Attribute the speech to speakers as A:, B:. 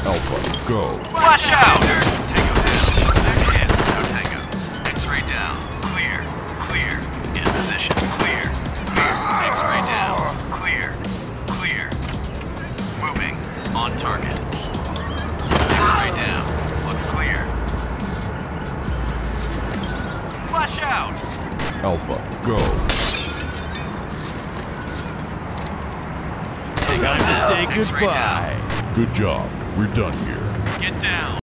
A: Alpha, go.
B: Flash out! Tango down. Back in. No tango. X-ray down. Clear. Clear. In position. Clear. Clear. X-ray down. Clear. Clear. Moving. On target. X-ray down. Looks clear. Flash out!
A: Alpha, go.
B: Tango
C: Time to
B: down.
C: say
B: X-ray down.
C: goodbye.
A: Good job. We're done here.
B: Get down.